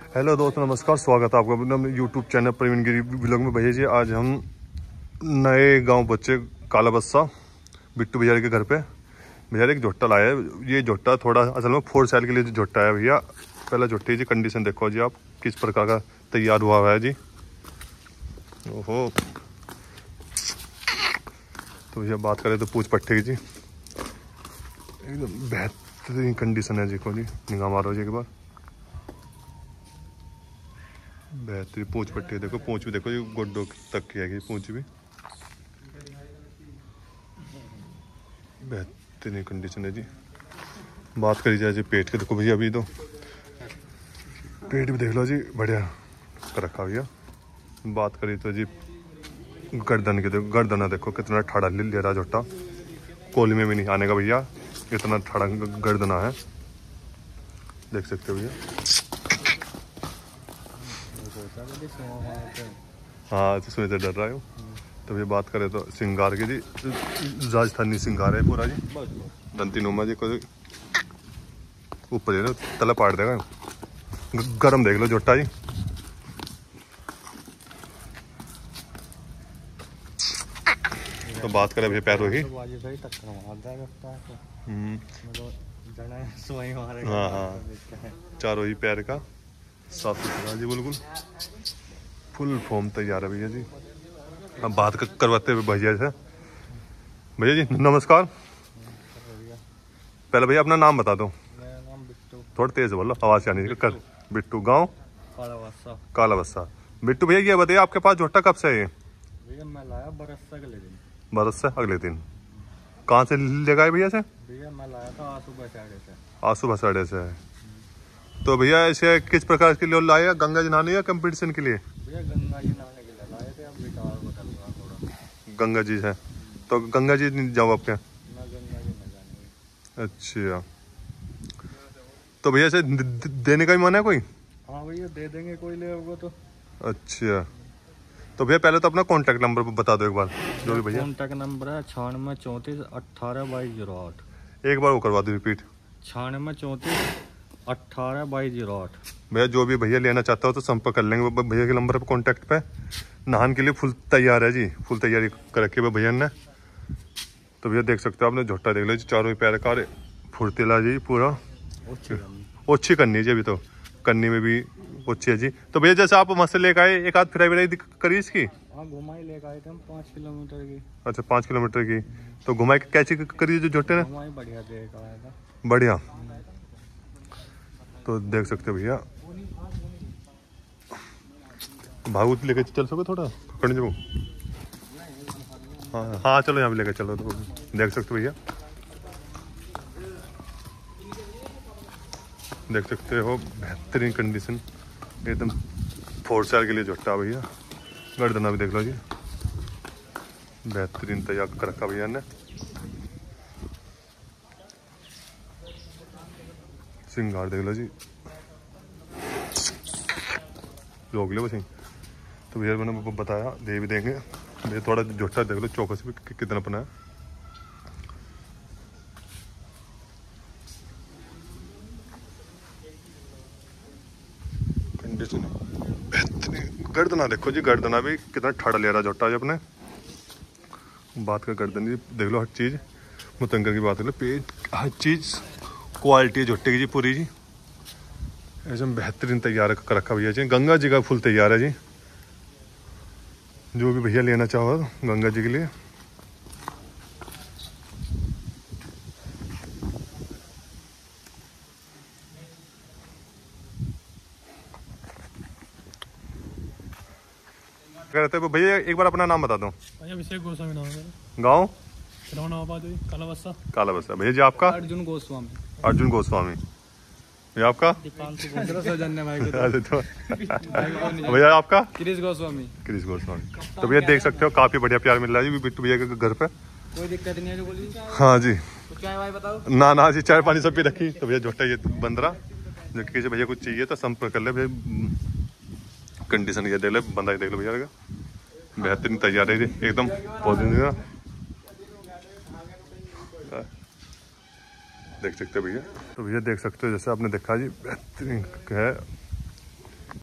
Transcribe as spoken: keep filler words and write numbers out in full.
Hello दोस्तों, नमस्कार। स्वागत है आपका अपने YouTube channel Praveen Giri vlog में। भैया जी आज हम नए गांव बच्चे काला बस्सा बिट्टू भैया के घर पे भैया एक जोट्टा लाया है। ये जोट्टा थोड़ा असल में फोर साल के लिए जो जोट्टा है भैया। पहला जोट्टे जी कंडीशन देखो जी आप किस प्रकार का तैयार हुआ हुआ है जी। ओहो, तो भैया बात करें तो पूछ पट्टे की जी एकदम बेहतरीन कंडीशन है जी को जी। निगाह मारो जी एक बार, बेहतरीन पूंछ पट्टी देखो। पूंछ भी देखो, ये गोड्डों तक की है पूंछ भी बेहतरीन कंडीशन है जी। बात करी जाए जी पेट के, देखो भैया अभी तो पेट भी देख लो जी, बढ़िया कर रखा भैया। बात करी तो जी गर्दन की देखो, गर्दना देखो कितना ठाड़ा ले रहा जोटा, कोली में भी नहीं आने का भैया, इतना ठाड़ा गर्दना है, देख सकते हो भैया। हाँ तो सुनते डर रहा हूँ। तो ये बात करें तो सिंगार की जी राजस्थानी सिंगार है पूरा जी। दंती नुमा जी को ऊपर ना तला पाट देगा, गरम देख लो जोटा जी। तो बात करें भैया पैरों की, हाँ हाँ चारों ही पैर का साफ सुथरा जी, बिल्कुल फुल फॉर्म तैयार है भैया जी। अब बात करवाते हुए भैया से। भैया जी नमस्कार। पहले भैया अपना नाम बता दो। मेरा नाम बिट्टू। थोड़ा तेज बोलो, आवाज आनी कर। बिट्टू, गांव काला बस्सा। काला बस्सा। बिट्टू भैया ये बताइए आपके पास जोटा कब से है? भैया मैं लाया बरस से अगले दिन। बरस से अगले दिन कहाँ से ले गए भैया से? भैया मैं लाया था आंसू बसाड़े से। आंसू बसाड़े से। तो भैया ऐसे किस प्रकार के लिए लाए? गंगा जी नहाने या कंपटीशन के लिए? भैया गंगा जी नहाने के लिए लाए थे, अब विचार बदल रहा थोड़ा। गंगा जी है तो गंगा जी नहीं जाओ आपके? ना गंगा जी न जाने। अच्छा, तो भैया से देने का ही मन है कोई? हाँ भैया दे देंगे, कोई ले होगा तो। अच्छा, तो भैया पहले तो अपना कॉन्टैक्ट नंबर बता दो एक बार जो भी भैया। कॉन्टैक्ट नंबर है छियानवे चौंतीस अट्ठारह बाईस जीरो आठ। एक बार वो करवा दो रिपीट। छियानवे चौंतीस अट्ठारह बाईस जीरो आठ। भैया जो भी भैया लेना चाहता हो तो संपर्क कर लेंगे भैया के नंबर पे कॉन्टैक्ट पे। नहान के लिए फुल तैयार है जी, फुल तैयारी कर रखी है भैया ने। तो भैया देख सकते हो आपने झोटा देख लो जी, चारों पैर का फुर्तीला जी पूरा। ओछी करनी जी, अभी तो कन्नी में भी ओछी है जी। तो भैया जैसे आप मस्त लेकर आए, एक आध फिराई विराई करी इसकी? हाँ घुमाई लेकर आए थे हम पाँच किलोमीटर की। अच्छा पाँच किलोमीटर की। तो घुमाई कैसी करी जो झोटे ने? घुमाई बढ़िया देकर आया था। बढ़िया। तो देख सकते हो भैया, भागू लेके चल सको थोड़ा पकड़ जो। हाँ हाँ चलो यहाँ भी लेके चलो। तो देख सकते हो भैया, देख सकते हो बेहतरीन कंडीशन एकदम फोर साल के लिए जोटा भैया। गर्दना भी देख लो जी, बेहतरीन तैयार कर रखा भैया ने। सिंगार देख लो जी, रोक लो बस। तो भैया मैंने बताया दे भी देंगे भैया। थोड़ा जोटा देख लो चौकस भी कि, कितना अपना है। कंडीशन बेहतरीन। गर्दना देखो जी, गर्दना भी कितना ठाड़ा ले रहा जोटा जी अपने। बात कर गर्दन जी देख लो, हर चीज़ मुतंकर की बात कर लो, पेज हर चीज़ क्वालिटी जोटे की जी पूरी जी। एकदम बेहतरीन तैयार कर रखा भैया जी। गंगा जी का फुल तैयार है जी। जो भी भैया लेना चाहो गंगा जी के लिए। कहते हैं भैया एक बार अपना नाम बता दो। भैया अभिषेक गोस्वामी नाम है। गाँव काला बस्सा। काला बस्सा। भैया जी आपका? अर्जुन गोस्वामी। अर्जुन गोस्वामी। भैया आपका? सौजन्य भाई भैया आपका? क्रिस गोस्वामी। क्रिस गोस्वामी। तो भैया देख सकते हो काफी बढ़िया प्यार मिल रहा है जी बिट्टू भैया के घर पे। कोई दिक्कत नहीं है जो बोली। हाँ जी, चाय भाई बताओ। ना ना जी चाय पानी सब भी रखी। तो भैया जोटा ये बंद रहा, जो किसी भैया कुछ चाहिए तो संपर्क कर ले भैया। कंडीशन ये देख ले, बंदा देख लो भैया का बेहतरीन तैयार है जी एकदम पौधे। देख सकते हो भैया। तो भैया देख सकते हो जैसे आपने देखा जी बेहतरीन है।